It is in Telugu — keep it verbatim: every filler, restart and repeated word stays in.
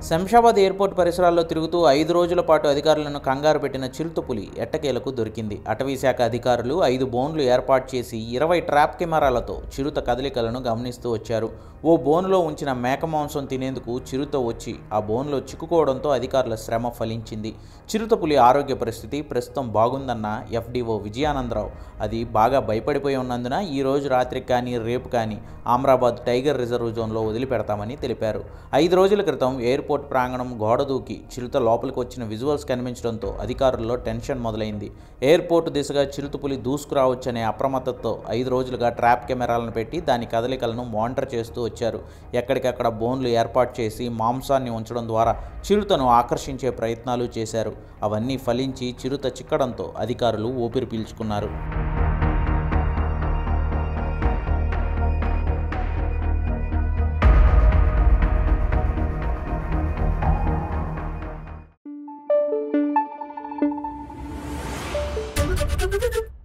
శంషాబాద్ ఎయిర్పోర్ట్ పరిసరాల్లో తిరుగుతూ ఐదు రోజుల పాటు అధికారులను కంగారు పెట్టిన చిరుతపులి ఎట్టకేలకు దొరికింది. అటవీశాఖ అధికారులు ఐదు బోన్లు ఏర్పాటు చేసి ఇరవై ట్రాప్ కెమెరాలతో చిరుత కదలికలను గమనిస్తూ వచ్చారు. ఓ బోనులో ఉంచిన మేక మాంసం తినేందుకు చిరుత వచ్చి ఆ బోన్లో చిక్కుకోవడంతో అధికారుల శ్రమ ఫలించింది. చిరుతపులి ఆరోగ్య పరిస్థితి ప్రస్తుతం బాగుందన్న ఎఫ్డీఓ విజయానందరావు. అది బాగా భయపడిపోయి ఉన్నందున ఈ రోజు రాత్రికి కానీ రేపు కానీ ఆమ్రాబాద్ టైగర్ రిజర్వ్ జోన్లో వదిలిపెడతామని తెలిపారు. ఐదు రోజుల క్రితం ఎయిర్పోర్ట్ ప్రాంగణం గోడ దూకి చిరుత లోపలికి వచ్చిన విజువల్స్ కనిపించడంతో అధికారుల్లో టెన్షన్ మొదలైంది. ఎయిర్పోర్టు దిశగా చిరుతపులి దూసుకురావచ్చనే అప్రమత్తతో ఐదు రోజులుగా ట్రాప్ కెమెరాలను పెట్టి దాని కదలికలను మానిటర్ చేస్తూ వచ్చారు. ఎక్కడికక్కడ బోన్లు ఏర్పాటు చేసి మాంసాన్ని ఉంచడం ద్వారా చిరుతను ఆకర్షించే ప్రయత్నాలు చేశారు. అవన్నీ ఫలించి చిరుత చిక్కడంతో అధికారులు ఊపిరి పీల్చుకున్నారు. Thank you.